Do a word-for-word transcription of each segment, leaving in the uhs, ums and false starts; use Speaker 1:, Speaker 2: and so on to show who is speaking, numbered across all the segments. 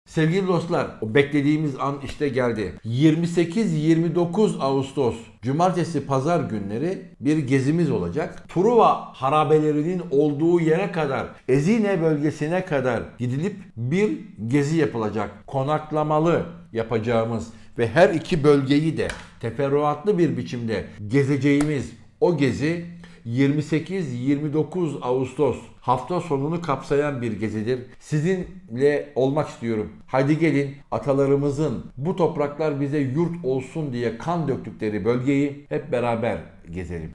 Speaker 1: Sevgili dostlar, o beklediğimiz an işte geldi. yirmi sekiz yirmi dokuz Ağustos Cumartesi Pazar günleri bir gezimiz olacak. Truva harabelerinin olduğu yere kadar, Ezine bölgesine kadar gidilip bir gezi yapılacak. Konaklamalı yapacağımız ve her iki bölgeyi de teferruatlı bir biçimde gezeceğimiz o gezi yirmi sekiz yirmi dokuz Ağustos hafta sonunu kapsayan bir gezidir. Sizinle olmak istiyorum. Hadi gelin, atalarımızın bu topraklar bize yurt olsun diye kan döktükleri bölgeyi hep beraber gezelim.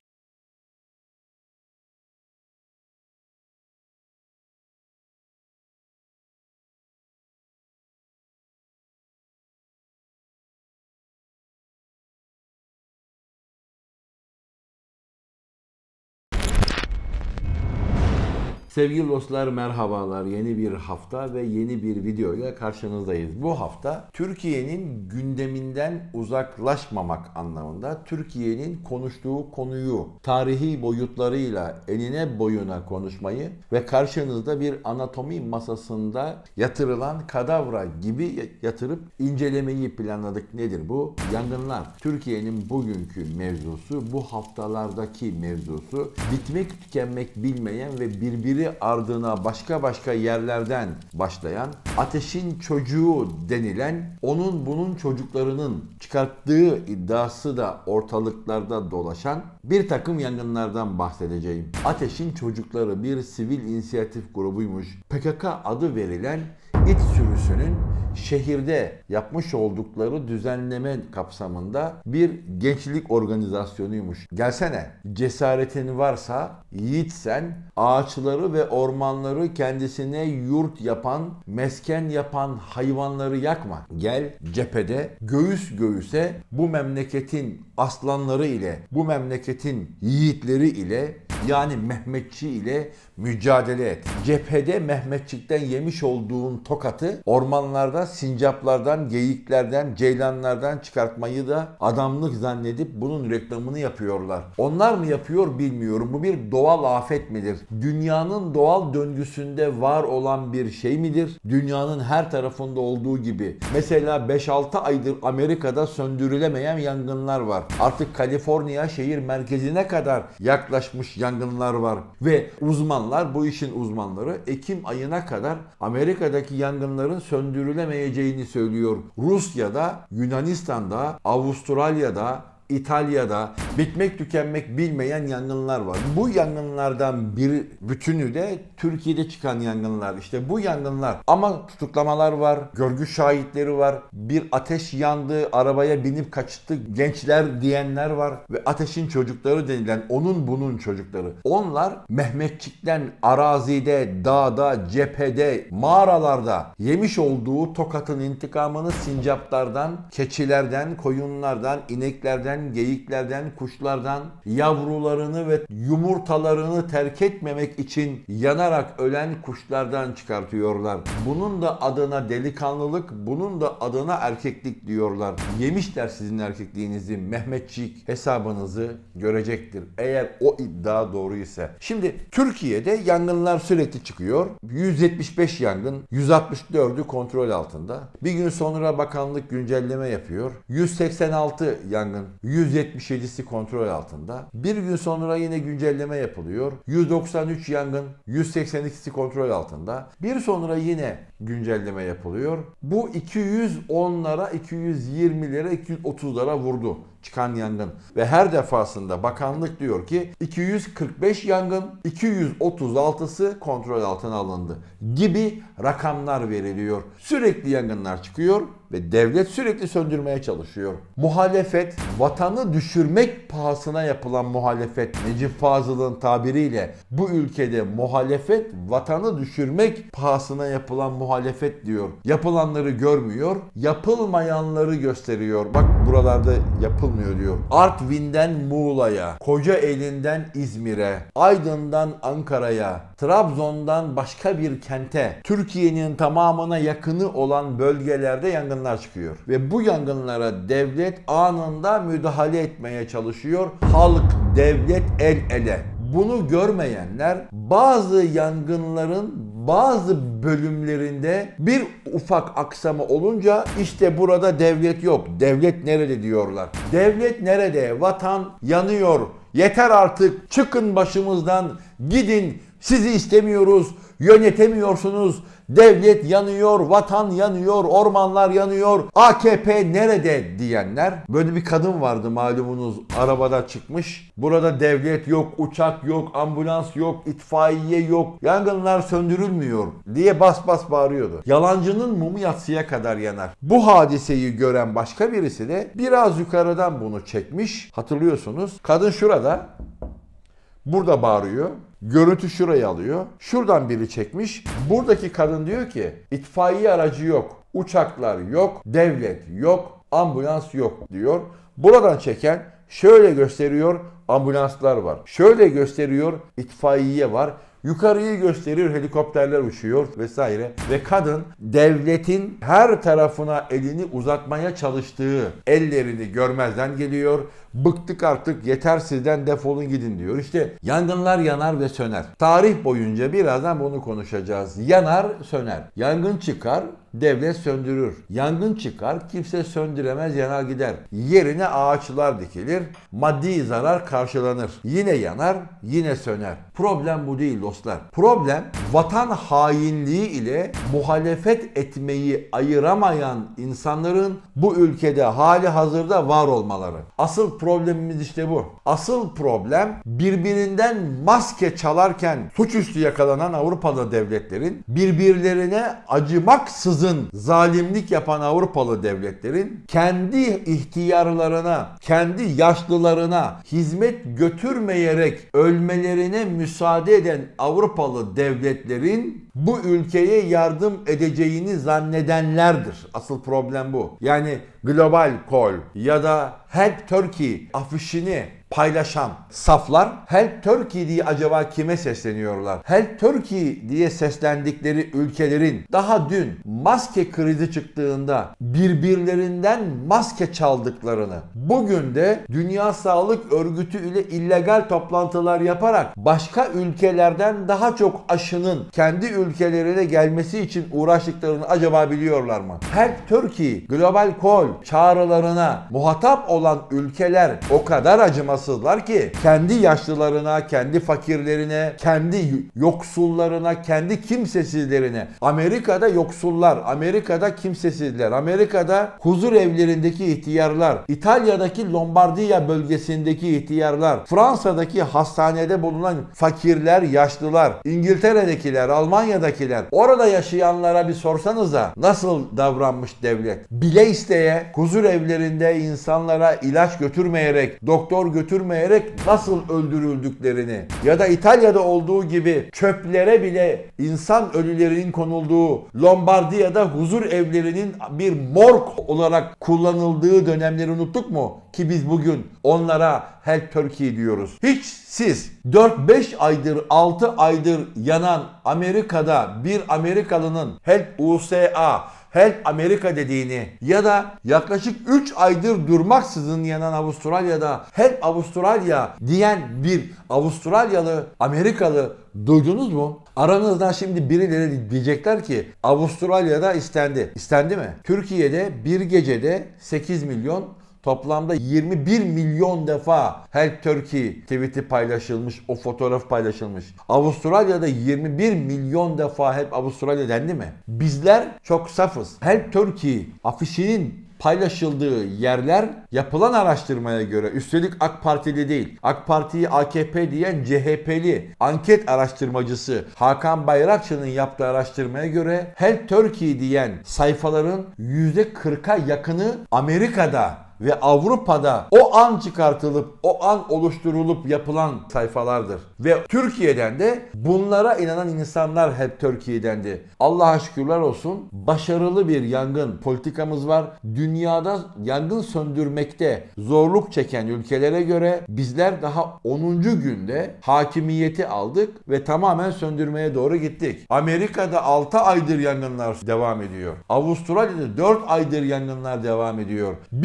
Speaker 1: Sevgili dostlar, merhabalar. Yeni bir hafta ve yeni bir video ile karşınızdayız. Bu hafta Türkiye'nin gündeminden uzaklaşmamak anlamında Türkiye'nin konuştuğu konuyu tarihi boyutlarıyla enine boyuna konuşmayı ve karşınızda bir anatomi masasında yatırılan kadavra gibi yatırıp incelemeyi planladık. Nedir bu? Yangınlar. Türkiye'nin bugünkü mevzusu, bu haftalardaki mevzusu, bitmek tükenmek bilmeyen ve birbiri ardına başka başka yerlerden başlayan, ateşin çocuğu denilen, onun bunun çocuklarının çıkarttığı iddiası da ortalıklarda dolaşan bir takım yangınlardan bahsedeceğim. Ateşin çocukları bir sivil inisiyatif grubuymuş. P K K adı verilen İT sürüsünün şehirde yapmış oldukları düzenleme kapsamında bir gençlik organizasyonuymuş. Gelsene, cesaretin varsa yiğitsen, ağaçları ve ormanları kendisine yurt yapan, mesken yapan hayvanları yakma. Gel cephede göğüs göğüse bu memleketin aslanları ile, bu memleketin yiğitleri ile, yani Mehmetçi ile mücadele et. Cephede Mehmetçikten yemiş olduğun tokatı ormanlarda sincaplardan, geyiklerden, ceylanlardan çıkartmayı da adamlık zannedip bunun reklamını yapıyorlar. Onlar mı yapıyor bilmiyorum. Bu bir doğal afet midir? Dünyanın doğal döngüsünde var olan bir şey midir? Dünyanın her tarafında olduğu gibi. Mesela beş altı aydır Amerika'da söndürülemeyen yangınlar var. Artık Kaliforniya şehir merkezine kadar yaklaşmış yangınlar var. Ve uzmanlar, bu işin uzmanları Ekim ayına kadar Amerika'daki yangınların söndürülemeyeceğini söylüyor. Rusya'da, Yunanistan'da, Avustralya'da, İtalya'da bitmek tükenmek bilmeyen yangınlar var. Bu yangınlardan bir bütünü de Türkiye'de çıkan yangınlar. İşte bu yangınlar, ama tutuklamalar var, görgü şahitleri var, bir ateş yandı, arabaya binip kaçtı gençler diyenler var ve ateşin çocukları denilen, onun bunun çocukları. Onlar Mehmetçik'ten arazide, dağda, cephede, mağaralarda yemiş olduğu tokatın intikamını sincaplardan, keçilerden, koyunlardan, ineklerden, geyiklerden, kuşlardan yavrularını ve yumurtalarını terk etmemek için yanarak ölen kuşlardan çıkartıyorlar. Bunun da adına delikanlılık, bunun da adına erkeklik diyorlar. Yemişler sizin erkekliğinizi, Mehmetçik hesabınızı görecektir. Eğer o iddia doğru ise. Şimdi Türkiye'de yangınlar sürekli çıkıyor. yüz yetmiş beş yangın, yüz altmış dördü kontrol altında. Bir gün sonra bakanlık güncelleme yapıyor. yüz seksen altı yangın, yüz yetmiş yedisi kontrol altında. Bir gün sonra yine güncelleme yapılıyor. yüz doksan üç yangın, yüz seksen ikisi kontrol altında. Bir sonra yine güncelleme yapılıyor. Bu iki yüz onlara, iki yüz yirmilere, iki yüz otuzlara vurdu çıkan yangın. Ve her defasında bakanlık diyor ki iki yüz kırk beş yangın, iki yüz otuz altısı kontrol altına alındı gibi rakamlar veriliyor. Sürekli yangınlar çıkıyor ve devlet sürekli söndürmeye çalışıyor. Muhalefet, vatanı düşürmek pahasına yapılan muhalefet, Necip Fazıl'ın tabiriyle bu ülkede muhalefet, vatanı düşürmek pahasına yapılan muhalefet diyor. Yapılanları görmüyor, yapılmayanları gösteriyor. Bak buralarda yapılmıyor diyor. Artvin'den Muğla'ya, Kocaeli'nden İzmir'e, Aydın'dan Ankara'ya, Trabzon'dan başka bir kente, Türkiye'nin tamamına yakını olan bölgelerde yangınlar çıkıyor. Ve bu yangınlara devlet anında müdahale etmeye çalışıyor. Halk, devlet el ele. Bunu görmeyenler bazı yangınların bazı bölümlerinde bir ufak aksama olunca işte burada devlet yok. Devlet nerede diyorlar. Devlet nerede? Vatan yanıyor. Yeter artık. Çıkın başımızdan. Gidin. Sizi istemiyoruz. Yönetemiyorsunuz. Devlet yanıyor, vatan yanıyor, ormanlar yanıyor. A K P nerede diyenler. Böyle bir kadın vardı malumunuz, arabada çıkmış. Burada devlet yok, uçak yok, ambulans yok, itfaiye yok. Yangınlar söndürülmüyor diye bas bas bağırıyordu. Yalancının mumu yatsıya kadar yanar. Bu hadiseyi gören başka birisi de biraz yukarıdan bunu çekmiş. Hatırlıyorsunuz. Kadın şurada. Burada bağırıyor. Görüntü şurayı alıyor. Şuradan biri çekmiş. Buradaki kadın diyor ki itfaiye aracı yok. Uçaklar yok. Devlet yok. Ambulans yok diyor. Buradan çeken şöyle gösteriyor. Ambulanslar var. Şöyle gösteriyor. İtfaiye var. Yukarıyı gösteriyor, helikopterler uçuyor vesaire. Ve kadın devletin her tarafına elini uzatmaya çalıştığı ellerini görmezden geliyor. Bıktık artık, yeter sizden, defolun gidin diyor. İşte yangınlar yanar ve söner. Tarih boyunca birazdan bunu konuşacağız. Yanar, söner. Yangın çıkar, devlet söndürür. Yangın çıkar, kimse söndüremez, yanar gider. Yerine ağaçlar dikilir, maddi zarar karşılanır. Yine yanar, yine söner. Problem bu değil dostlar. Problem vatan hainliği ile muhalefet etmeyi ayıramayan insanların bu ülkede hali hazırda var olmaları. Asıl problemimiz işte bu. Asıl problem birbirinden maske çalarken suçüstü yakalanan Avrupalı devletlerin, birbirlerine acımaksızın zalimlik yapan Avrupalı devletlerin kendi ihtiyarlarına, kendi yaşlılarına hizmet götürmeyerek ölmelerine müsaade eden Avrupalı devletlerin bu ülkeye yardım edeceğini zannedenlerdir. Asıl problem bu. Yani Global Call ya da Help Turkey afişini paylaşan saflar Help Turkey diye acaba kime sesleniyorlar? Help Turkey diye seslendikleri ülkelerin daha dün maske krizi çıktığında birbirlerinden maske çaldıklarını, bugün de Dünya Sağlık Örgütü ile illegal toplantılar yaparak başka ülkelerden daha çok aşının kendi ülkelerine gelmesi için uğraştıklarını acaba biliyorlar mı? Help Turkey, Global Call çağrılarına muhatap olan ülkeler o kadar acımasızlar ki kendi yaşlılarına, kendi fakirlerine, kendi yoksullarına, kendi kimsesizlerine. Amerika'da yoksullar, Amerika'da kimsesizler, Amerika'da huzur evlerindeki ihtiyarlar, İtalya'daki Lombardiya bölgesindeki ihtiyarlar, Fransa'daki hastanede bulunan fakirler, yaşlılar, İngiltere'dekiler, Almanya'dakiler, orada yaşayanlara bir sorsanıza nasıl davranmış devlet? Bile isteye huzur evlerinde insanlara ilaç götürmeyerek, doktor götürmeyerek nasıl öldürüldüklerini ya da İtalya'da olduğu gibi çöplere bile insan ölülerinin konulduğu, Lombardiya'da huzur evlerinin bir morg olarak kullanıldığı dönemleri unuttuk mu? Ki biz bugün onlara Help Turkey diyoruz. Hiç siz dört beş aydır, altı aydır yanan Amerika'da bir Amerikalının Help U S A, Help Amerika dediğini ya da yaklaşık üç aydır durmaksızın yanan Avustralya'da Help Avustralya diyen bir Avustralyalı, Amerikalı duydunuz mu? Aranızdan şimdi birileri diyecekler ki Avustralya'da istendi. İstendi mi? Türkiye'de bir gecede sekiz milyon, toplamda yirmi bir milyon defa Help Turkey tweet'i paylaşılmış, o fotoğraf paylaşılmış. Avustralya'da yirmi bir milyon defa Help Avustralya dendi mi? Bizler çok safız. Help Turkey afişinin paylaşıldığı yerler yapılan araştırmaya göre, üstelik AK Partili değil, AK Parti'yi A K P diyen C H P'li anket araştırmacısı Hakan Bayrakçı'nın yaptığı araştırmaya göre Help Turkey diyen sayfaların yüzde kırka yakını Amerika'da ve Avrupa'da o an çıkartılıp, o an oluşturulup yapılan sayfalardır. Ve Türkiye'den de bunlara inanan insanlar Help Turkey'dendi. Allah'a şükürler olsun, başarılı bir yangın politikamız var. Dünyada yangın söndürmekte zorluk çeken ülkelere göre bizler daha onuncu günde hakimiyeti aldık ve tamamen söndürmeye doğru gittik. Amerika'da altı aydır yangınlar devam ediyor. Avustralya'da dört aydır yangınlar devam ediyor. bir aydır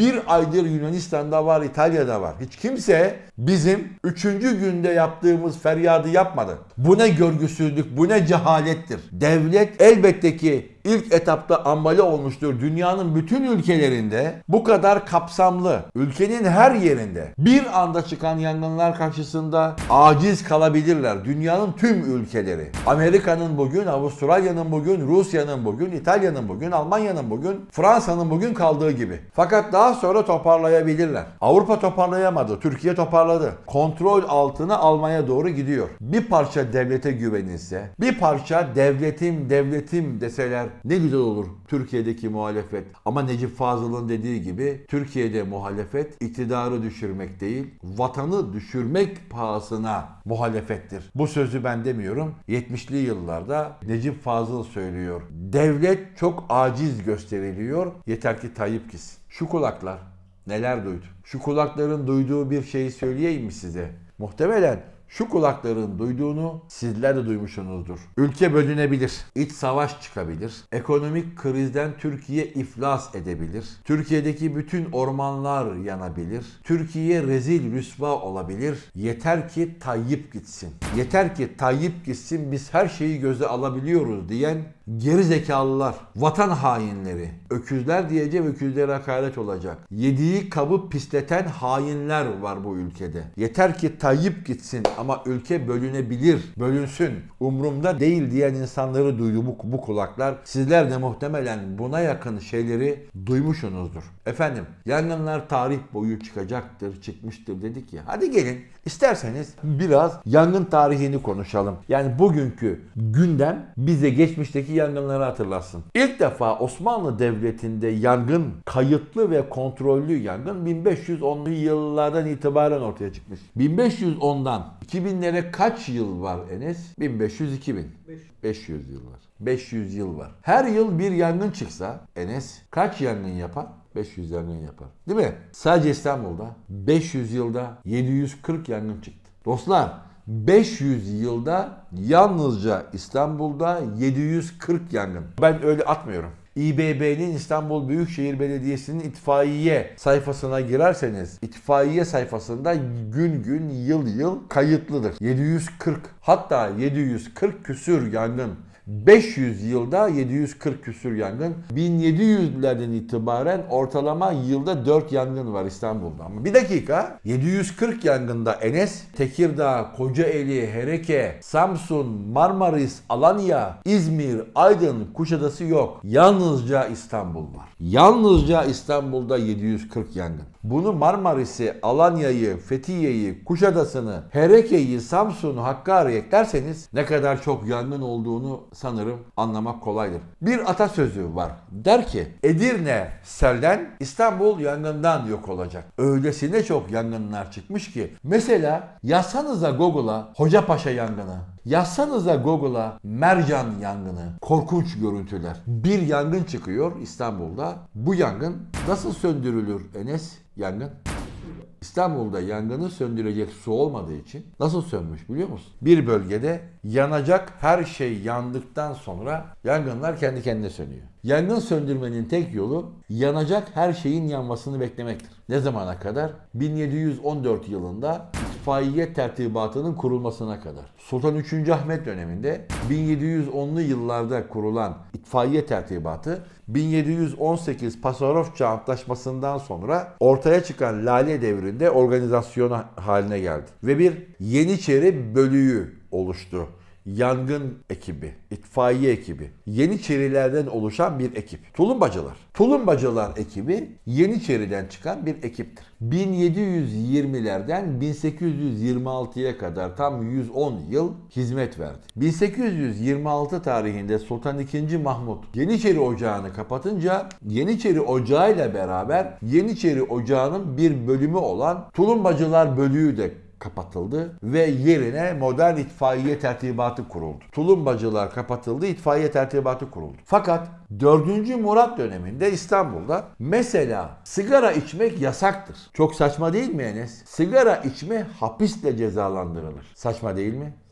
Speaker 1: aydır Yunanistan'da var, İtalya'da var. Hiç kimse bizim üçüncü günde yaptığımız feryadı yapmadı. Bu ne görgüsüzlük, bu ne cehalettir. Devlet elbette ki ilk etapta ambale olmuştur. Dünyanın bütün ülkelerinde bu kadar kapsamlı, ülkenin her yerinde bir anda çıkan yangınlar karşısında aciz kalabilirler. Dünyanın tüm ülkeleri. Amerika'nın bugün, Avustralya'nın bugün, Rusya'nın bugün, İtalya'nın bugün, Almanya'nın bugün, Fransa'nın bugün kaldığı gibi. Fakat daha sonra toparlayabilirler. Avrupa toparlayamadı. Türkiye toparladı. Kontrol altına almaya doğru gidiyor. Bir parça devlete güvenilse, bir parça devletim devletim deseler ne güzel olur Türkiye'deki muhalefet. Ama Necip Fazıl'ın dediği gibi Türkiye'de muhalefet iktidarı düşürmek değil, vatanı düşürmek pahasına muhalefettir. Bu sözü ben demiyorum. yetmişli yıllarda Necip Fazıl söylüyor. Devlet çok aciz gösteriliyor. Yeter ki Tayyip gitsin. Şu kulaklar neler duydu? Şu kulakların duyduğu bir şeyi söyleyeyim mi size? Muhtemelen şu kulakların duyduğunu sizler de duymuşsunuzdur. Ülke bölünebilir, iç savaş çıkabilir, ekonomik krizden Türkiye iflas edebilir, Türkiye'deki bütün ormanlar yanabilir, Türkiye rezil rüsva olabilir. Yeter ki Tayyip gitsin. Yeter ki Tayyip gitsin, biz her şeyi göze alabiliyoruz diyen geri zekalılar, vatan hainleri, öküzler diyeceğim, öküzlere hakaret olacak. Yediği kabı pisleten hainler var bu ülkede. Yeter ki Tayyip gitsin ama ülke bölünebilir, bölünsün, umurumda değil diyen insanları duydu bu, bu kulaklar. Sizler de muhtemelen buna yakın şeyleri duymuşsunuzdur. Efendim, yangınlar tarih boyu çıkacaktır, çıkmıştır dedik ya. Hadi gelin isterseniz biraz yangın tarihini konuşalım. Yani bugünkü gündem bize geçmişteki yangınları hatırlatsın. İlk defa Osmanlı Devleti'nde yangın, kayıtlı ve kontrollü yangın bin beş yüz onlu yıllardan itibaren ortaya çıkmış. bin beş yüz ondan iki binlere kaç yıl var Enes? bin beş yüz iki bin. beş yüz yıl var. beş yüz yıl var. Her yıl bir yangın çıksa Enes kaç yangın yapar? beş yüz yangın yapar. Değil mi? Sadece İstanbul'da beş yüz yılda yedi yüz kırk yangın çıktı. Dostlar, beş yüz yılda yalnızca İstanbul'da yedi yüz kırk yangın. Ben öyle atmıyorum. İ B B'nin İstanbul Büyükşehir Belediyesi'nin itfaiye sayfasına girerseniz itfaiye sayfasında gün gün yıl yıl kayıtlıdır. yedi yüz kırk, hatta yedi yüz kırk küsür yangın. beş yüz yılda yedi yüz kırk küsür yangın. bin yedi yüzlerden itibaren ortalama yılda dört yangın var İstanbul'da. Ama bir dakika, yedi yüz kırk yangında Enes, Tekirdağ, Kocaeli, Hereke, Samsun, Marmaris, Alanya, İzmir, Aydın, Kuşadası yok. Yalnızca İstanbul var. Yalnızca İstanbul'da yedi yüz kırk yangın. Bunu Marmaris'i, Alanya'yı, Fethiye'yi, Kuşadası'nı, Hereke'yi, Samsun'u, Hakkari'ye eklerseniz ne kadar çok yangın olduğunu sanırım anlamak kolaydır. Bir atasözü var. Der ki, Edirne selden, İstanbul yangından yok olacak. Öylesine çok yangınlar çıkmış ki. Mesela yazsanıza Google'a Hocapaşa yangını. Yazsanıza Google'a Mercan yangını. Korkunç görüntüler. Bir yangın çıkıyor İstanbul'da. Bu yangın nasıl söndürülür Enes? Yangın. İstanbul'da yangını söndürecek su olmadığı için nasıl sönmüş biliyor musun? Bir bölgede yanacak her şey yandıktan sonra yangınlar kendi kendine sönüyor. Yangın söndürmenin tek yolu yanacak her şeyin yanmasını beklemektir. Ne zamana kadar? bin yedi yüz on dört yılında itfaiye tertibatının kurulmasına kadar. Sultan üçüncü. Ahmet döneminde bin yedi yüz onlu yıllarda kurulan itfaiye tertibatı bin yedi yüz on sekiz Pasarofça Antlaşması'ndan sonra ortaya çıkan Lale Devri'nde organizasyonu haline geldi. Ve bir Yeniçeri bölüğü oluştu. Yangın ekibi, itfaiye ekibi, Yeniçerilerden oluşan bir ekip. Tulumbacılar. Tulumbacılar ekibi Yeniçeriden çıkan bir ekiptir. bin yedi yüz yirmilerden bin sekiz yüz yirmi altıya kadar tam yüz on yıl hizmet verdi. bin sekiz yüz yirmi altı tarihinde Sultan ikinci. Mahmut Yeniçeri Ocağı'nı kapatınca Yeniçeri Ocağı ile beraber Yeniçeri Ocağı'nın bir bölümü olan Tulumbacılar bölüğü de kapatıldı ve yerine modern itfaiye tertibatı kuruldu. Tulumbacılar kapatıldı, itfaiye tertibatı kuruldu. Fakat dördüncü. Murat döneminde İstanbul'da mesela sigara içmek yasaktır. Çok saçma değil mi Enes? Sigara içme hapisle cezalandırılır. Saçma değil mi?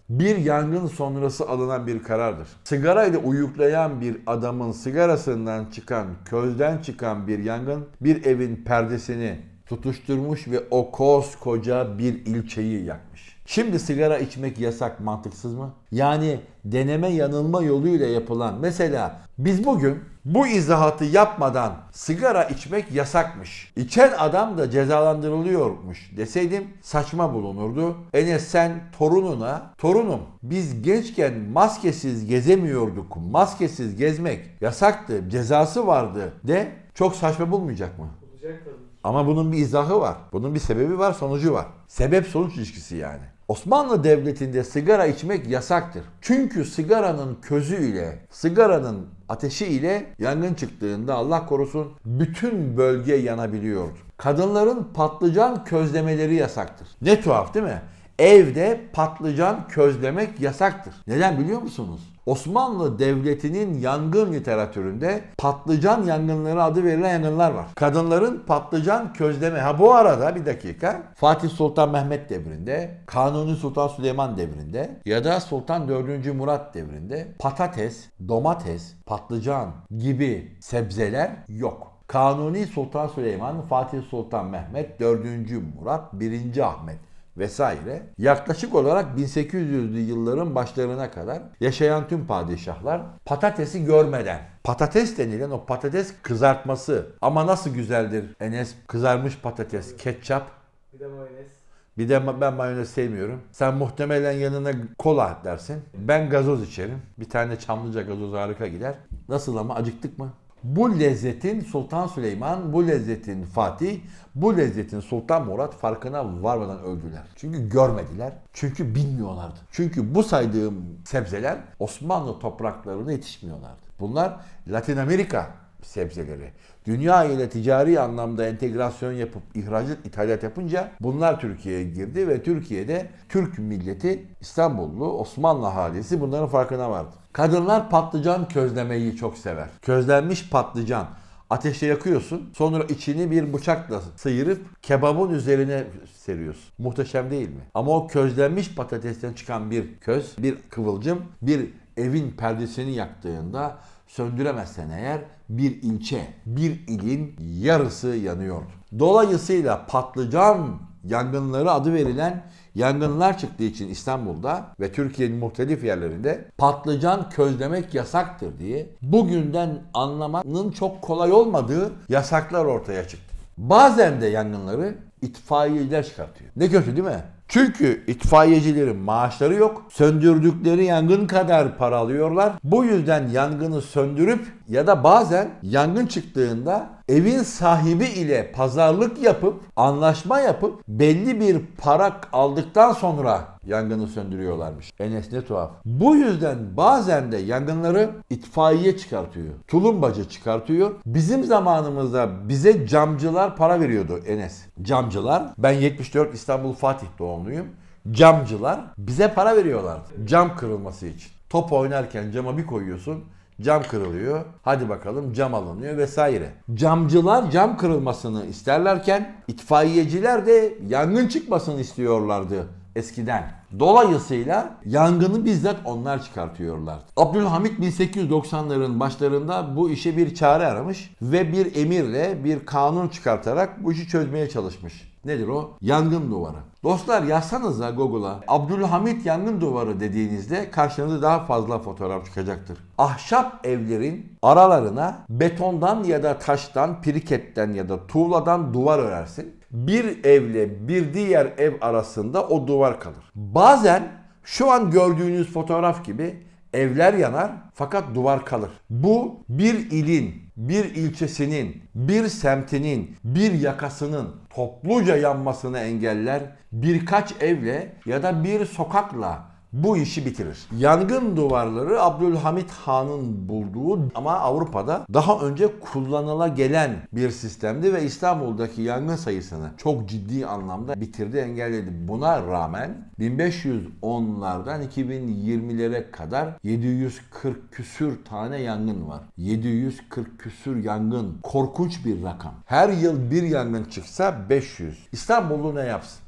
Speaker 1: bir yangın sonrası alınan bir karardır. Sigarayla uyuklayan bir adamın sigarasından çıkan, közden çıkan bir yangın bir evin perdesini tutuşturmuş ve o koskoca bir ilçeyi yakmış. Şimdi sigara içmek yasak, mantıksız mı? Yani deneme yanılma yoluyla yapılan, mesela biz bugün bu izahatı yapmadan sigara içmek yasakmış, İçen adam da cezalandırılıyormuş deseydim saçma bulunurdu. Enes, sen torununa, torunum biz gençken maskesiz gezemiyorduk, maskesiz gezmek yasaktı, cezası vardı de, çok saçma bulmayacak mı?
Speaker 2: Olacak tabii.
Speaker 1: Ama bunun bir izahı var. Bunun bir sebebi var, sonucu var. Sebep-sonuç ilişkisi yani. Osmanlı Devleti'nde sigara içmek yasaktır. Çünkü sigaranın közüyle, sigaranın ateşiyle yangın çıktığında Allah korusun bütün bölge yanabiliyordu. Kadınların patlıcan közlemeleri yasaktır. Ne tuhaf değil mi? Evde patlıcan közlemek yasaktır. Neden biliyor musunuz? Osmanlı Devleti'nin yangın literatüründe patlıcan yangınları adı verilen yangınlar var. Kadınların patlıcan közleme. Ha bu arada bir dakika. Fatih Sultan Mehmet devrinde, Kanuni Sultan Süleyman devrinde ya da Sultan dördüncü. Murat devrinde patates, domates, patlıcan gibi sebzeler yok. Kanuni Sultan Süleyman, Fatih Sultan Mehmet, dördüncü. Murat, birinci. Ahmet vesaire yaklaşık olarak bin sekiz yüzlü yılların başlarına kadar yaşayan tüm padişahlar patatesi görmeden, patates denilen o patates kızartması, ama nasıl güzeldir Enes kızarmış patates, ketçap,
Speaker 2: Bir de mayonez.
Speaker 1: bir de ben mayonez sevmiyorum. Sen muhtemelen yanına kola dersin. Ben gazoz içerim. Bir tane Çamlıca gazoz harika gider. Nasıl ama, acıktık mı? Bu lezzetin Sultan Süleyman, bu lezzetin Fatih, bu lezzetin Sultan Murat farkına varmadan öldüler. Çünkü görmediler. Çünkü bilmiyorlardı. Çünkü bu saydığım sebzeler Osmanlı topraklarına yetişmiyorlardı. Bunlar Latin Amerika sebzeleri. Dünya ile ticari anlamda entegrasyon yapıp ihracat, ithalat yapınca bunlar Türkiye'ye girdi ve Türkiye'de Türk milleti, İstanbullu, Osmanlı ahalisi bunların farkına vardı. Kadınlar patlıcan közlemeyi çok sever. Közlenmiş patlıcan. Ateşte yakıyorsun, sonra içini bir bıçakla sıyırıp kebabın üzerine seriyorsun. Muhteşem değil mi? Ama o közlenmiş patatesten çıkan bir köz, bir kıvılcım, bir evin perdesini yaktığında söndüremezsen eğer bir ilçe, bir ilin yarısı yanıyordu. Dolayısıyla patlıcan yangınları adı verilen yangınlar çıktığı için İstanbul'da ve Türkiye'nin muhtelif yerlerinde patlıcan közlemek yasaktır diye bugünden anlamanın çok kolay olmadığı yasaklar ortaya çıktı. Bazen de yangınları itfaiyeciler çıkartıyor. Ne kötü değil mi? Çünkü itfaiyecilerin maaşları yok. Söndürdükleri yangın kadar para alıyorlar. Bu yüzden yangını söndürüp ya da bazen yangın çıktığında evin sahibi ile pazarlık yapıp, anlaşma yapıp belli bir para aldıktan sonra yangını söndürüyorlarmış. Enes, ne tuhaf. Bu yüzden bazen de yangınları itfaiye çıkartıyor. Tulumbacı çıkartıyor. Bizim zamanımızda bize camcılar para veriyordu Enes. Camcılar, ben yetmiş dört İstanbul Fatih doğumluyum. Camcılar bize para veriyorlardı. Cam kırılması için. Top oynarken cama bir koyuyorsun. Cam kırılıyor. Hadi bakalım cam alınıyor vesaire. Camcılar cam kırılmasını isterlerken itfaiyeciler de yangın çıkmasını istiyorlardı eskiden. Dolayısıyla yangını bizzat onlar çıkartıyorlardı. Abdülhamit bin sekiz yüz doksanların başlarında bu işe bir çare aramış ve bir emirle bir kanun çıkartarak bu işi çözmeye çalışmış. Nedir o? Yangın duvarı. Dostlar, yazsanıza Google'a Abdülhamit yangın duvarı dediğinizde karşınıza daha fazla fotoğraf çıkacaktır. Ahşap evlerin aralarına betondan ya da taştan, piriketten ya da tuğladan duvar örersin. Bir evle bir diğer ev arasında o duvar kalır. Bazen şu an gördüğünüz fotoğraf gibi evler yanar fakat duvar kalır. Bu bir ilin, bir ilçesinin, bir semtinin, bir yakasının topluca yanmasını engeller, birkaç evle ya da bir sokakla bu işi bitirir. Yangın duvarları Abdülhamit Han'ın bulduğu ama Avrupa'da daha önce kullanıla gelen bir sistemdi ve İstanbul'daki yangın sayısını çok ciddi anlamda bitirdi, engelledi. Buna rağmen bin beş yüz onlardan iki bin yirmilere kadar yedi yüz kırk küsür tane yangın var. yedi yüz kırk küsür yangın. Korkunç bir rakam. Her yıl bir yangın çıksa beş yüz. İstanbullu ne yapsın?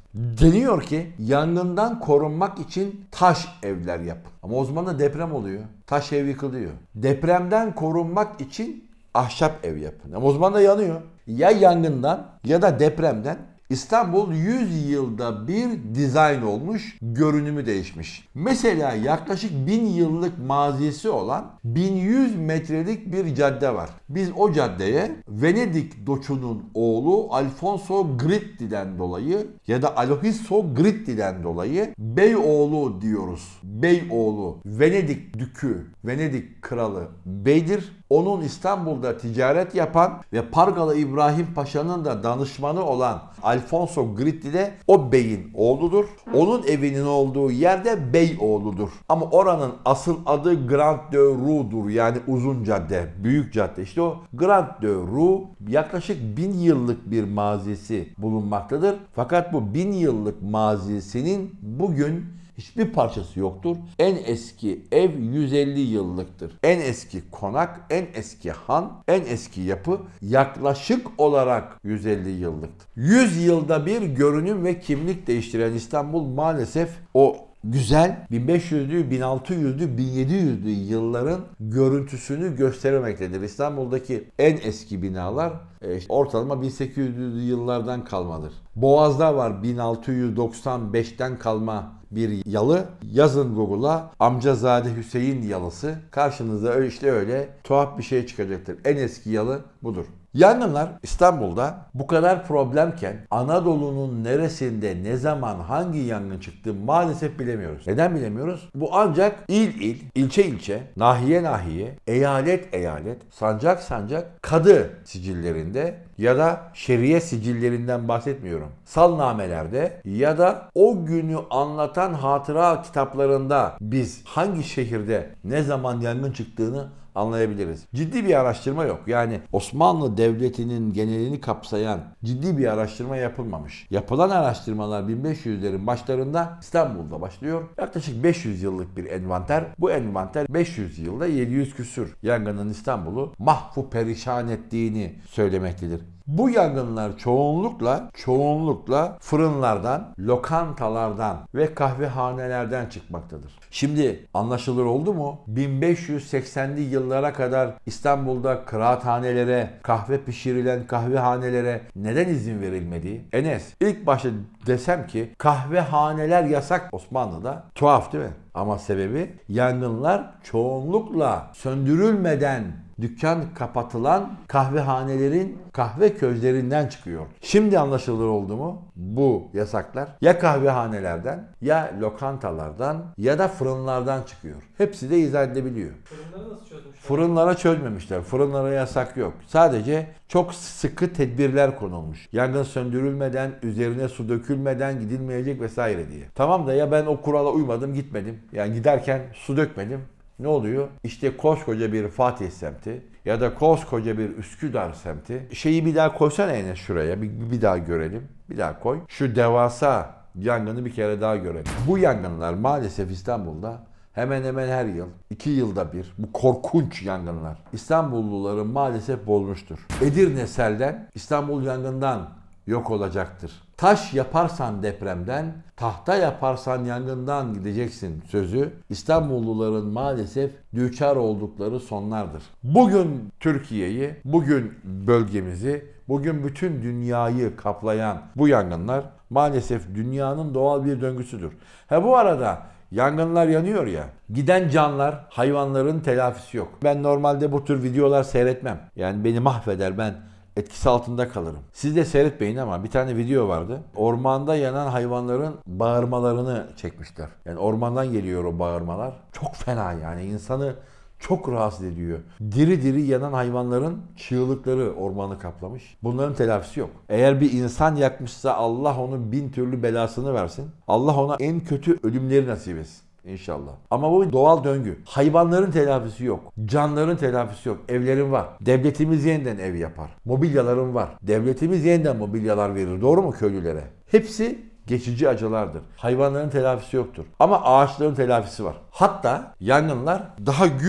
Speaker 1: Deniyor ki yangından korunmak için taş evler yapın. Ama o zaman da deprem oluyor. Taş ev yıkılıyor. Depremden korunmak için ahşap ev yapın. Ama o zaman da yanıyor. Ya yangından ya da depremden İstanbul yüz yılda bir dizayn olmuş, görünümü değişmiş. Mesela yaklaşık bin yıllık mazisi olan bin yüz metrelik bir cadde var. Biz o caddeye Venedik Doçu'nun oğlu Alfonso Gritti'den dolayı ya da Alohiso Gritti'den dolayı Beyoğlu diyoruz. Beyoğlu, Venedik Dükü, Venedik Kralı beydir. Onun İstanbul'da ticaret yapan ve Pargalı İbrahim Paşa'nın da danışmanı olan Alfonso Gritti de o beyin oğludur. Onun evinin olduğu yerde Beyoğlu'dur. Ama oranın asıl adı Grand de Roux'dur. Yani uzun cadde, büyük cadde. İşte o Grand de Roux yaklaşık bin yıllık bir mazisi bulunmaktadır. Fakat bu bin yıllık mazisinin bugün hiçbir parçası yoktur. En eski ev yüz elli yıllıktır. En eski konak, en eski han, en eski yapı yaklaşık olarak yüz elli yıllıktır. yüz yılda bir görünüm ve kimlik değiştiren İstanbul maalesef o güzel bin beş yüzlü, bin altı yüzlü, bin yedi yüzlü yılların görüntüsünü gösteremektedir. İstanbul'daki en eski binalar işte ortalama bin sekiz yüzlü yıllardan kalmadır. Boğaz'da var bin altı yüz doksan beşten kalma bir yalı. Yazın Google'a Amcazade Hüseyin yalısı. Karşınıza işte öyle tuhaf bir şey çıkacaktır. En eski yalı budur. Yangınlar İstanbul'da bu kadar problemken Anadolu'nun neresinde, ne zaman, hangi yangın çıktı maalesef bilemiyoruz. Neden bilemiyoruz? Bu ancak il il, ilçe ilçe, nahiye nahiye, eyalet eyalet, sancak sancak, kadı sicillerinde ya da şeriye sicillerinden bahsetmiyorum. Salnamelerde ya da o günü anlatan hatıra kitaplarında biz hangi şehirde ne zaman yangın çıktığını anlayabiliriz. Ciddi bir araştırma yok. Yani Osmanlı Devleti'nin genelini kapsayan ciddi bir araştırma yapılmamış. Yapılan araştırmalar bin beş yüzlerin başlarında İstanbul'da başlıyor. Yaklaşık beş yüz yıllık bir envanter. Bu envanter beş yüz yılda yedi yüz küsür yangının İstanbul'u mahvu perişan ettiğini söylemektedir. Bu yangınlar çoğunlukla çoğunlukla fırınlardan, lokantalardan ve kahvehanelerden çıkmaktadır. Şimdi anlaşılır oldu mu? bin beş yüz seksenli yıllara kadar İstanbul'da kıraathanelere, kahve pişirilen kahvehanelere neden izin verilmediği. Enes, ilk başta desem ki kahvehaneler yasak Osmanlı'da. Tuhaf değil mi? Ama sebebi yangınlar çoğunlukla söndürülmeden dükkan kapatılan kahvehanelerin kahve közlerinden çıkıyor. Şimdi anlaşılır oldu mu? Bu yasaklar ya kahvehanelerden ya lokantalardan ya da fırınlardan çıkıyor. Hepsi de izah edilebiliyor.
Speaker 2: Fırınları nasıl çözmüşler?
Speaker 1: Fırınlara çözmemişler. Fırınlara yasak yok. Sadece çok sıkı tedbirler konulmuş. Yangın söndürülmeden, üzerine su dökülmeden gidilmeyecek vesaire diye. Tamam da ya ben o kurala uymadım, gitmedim. Yani giderken su dökmedim. Ne oluyor? İşte koskoca bir Fatih semti ya da koskoca bir Üsküdar semti. Şeyi bir daha koysana Enes şuraya. Bir, bir daha görelim. Bir daha koy. Şu devasa yangını bir kere daha görelim. Bu yangınlar maalesef İstanbul'da hemen hemen her yıl, iki yılda bir bu korkunç yangınlar İstanbulluları maalesef bozmuştur. Edirne selden, İstanbul yangından yok olacaktır. Taş yaparsan depremden, tahta yaparsan yangından gideceksin sözü İstanbulluların maalesef düçar oldukları sonlardır. Bugün Türkiye'yi, bugün bölgemizi, bugün bütün dünyayı kaplayan bu yangınlar maalesef dünyanın doğal bir döngüsüdür. Ha bu arada yangınlar yanıyor ya, giden canlar, hayvanların telafisi yok. Ben normalde bu tür videolar seyretmem. Yani beni mahveder, ben etkisi altında kalırım. Siz de seyretmeyin ama bir tane video vardı. Ormanda yanan hayvanların bağırmalarını çekmişler. Yani ormandan geliyor o bağırmalar. Çok fena yani, insanı çok rahatsız ediyor. Diri diri yanan hayvanların çığlıkları ormanı kaplamış. Bunların telafisi yok. Eğer bir insan yakmışsa Allah onun bin türlü belasını versin. Allah ona en kötü ölümleri nasip etsin. İnşallah. Ama bu doğal döngü. Hayvanların telafisi yok. Canların telafisi yok. Evlerin var. Devletimiz yeniden ev yapar. Mobilyaların var. Devletimiz yeniden mobilyalar verir. Doğru mu köylülere? Hepsi geçici acılardır. Hayvanların telafisi yoktur. Ama ağaçların telafisi var. Hatta yangınlar daha gür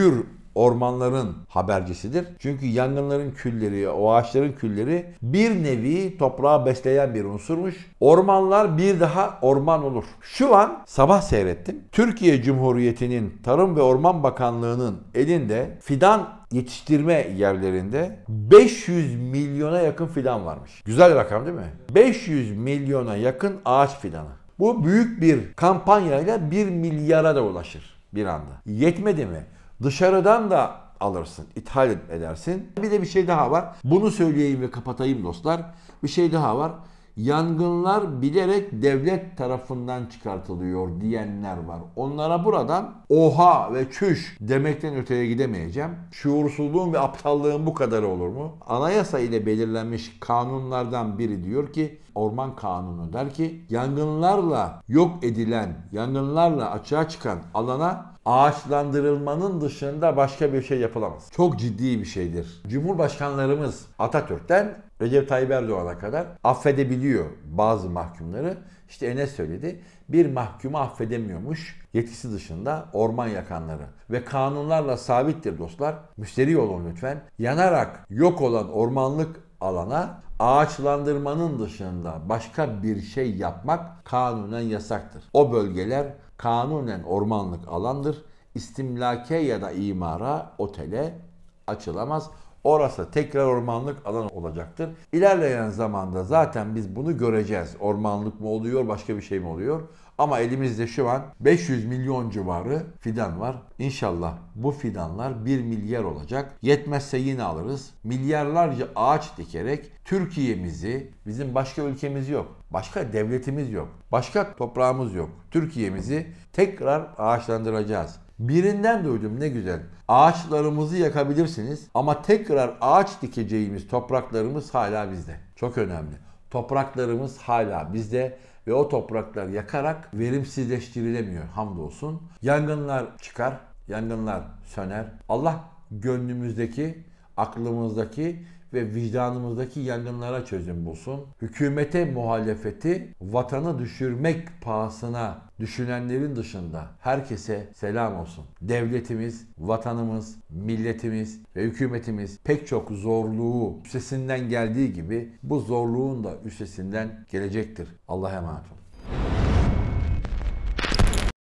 Speaker 1: ormanların habercisidir. Çünkü yangınların külleri, o ağaçların külleri bir nevi toprağı besleyen bir unsurmuş. Ormanlar bir daha orman olur. Şu an sabah seyrettim. Türkiye Cumhuriyeti'nin Tarım ve Orman Bakanlığı'nın elinde fidan yetiştirme yerlerinde beş yüz milyona yakın fidan varmış. Güzel rakam değil mi? beş yüz milyona yakın ağaç fidanı. Bu büyük bir kampanyayla bir milyara da ulaşır bir anda. Yetmedi mi? Dışarıdan da alırsın, ithal edersin. Bir de bir şey daha var. Bunu söyleyeyim ve kapatayım dostlar. Bir şey daha var. Yangınlar bilerek devlet tarafından çıkartılıyor diyenler var. Onlara buradan oha ve çüş demekten öteye gidemeyeceğim. Şuursuzluğun ve aptallığın bu kadarı olur mu? Anayasa ile belirlenmiş kanunlardan biri diyor ki, Orman Kanunu der ki, yangınlarla yok edilen, yangınlarla açığa çıkan alana ağaçlandırılmanın dışında başka bir şey yapılamaz. Çok ciddi bir şeydir. Cumhurbaşkanlarımız Atatürk'ten Recep Tayyip Erdoğan'a kadar affedebiliyor bazı mahkumları. İşte Enes söyledi. Bir mahkumu affedemiyormuş yetkisi dışında orman yakanları. Ve kanunlarla sabittir dostlar. Müşteri olun lütfen. Yanarak yok olan ormanlık alana ağaçlandırmanın dışında başka bir şey yapmak kanunen yasaktır. O bölgeler kanunen ormanlık alandır. İstimlake ya da imara, otele açılamaz. Orası tekrar ormanlık alan olacaktır. İlerleyen zamanda zaten biz bunu göreceğiz. Ormanlık mı oluyor, başka bir şey mi oluyor? Ama elimizde şu an beş yüz milyon civarı fidan var. İnşallah bu fidanlar bir milyar olacak. Yetmezse yine alırız. Milyarlarca ağaç dikerek Türkiye'mizi, bizim başka ülkemiz yok. Başka devletimiz yok. Başka toprağımız yok. Türkiye'mizi tekrar ağaçlandıracağız. Birinden duydum, ne güzel. Ağaçlarımızı yakabilirsiniz ama tekrar ağaç dikeceğimiz topraklarımız hala bizde. Çok önemli. Topraklarımız hala bizde ve o topraklar yakarak verimsizleştirilemiyor hamdolsun. Yangınlar çıkar, yangınlar söner. Allah gönlümüzdeki, aklımızdaki ve vicdanımızdaki yangınlara çözüm bulsun. Hükümete muhalefeti vatanı düşürmek pahasına düşünenlerin dışında herkese selam olsun. Devletimiz, vatanımız, milletimiz ve hükümetimiz pek çok zorluğu üstesinden geldiği gibi bu zorluğun da üstesinden gelecektir. Allah'a emanet olun.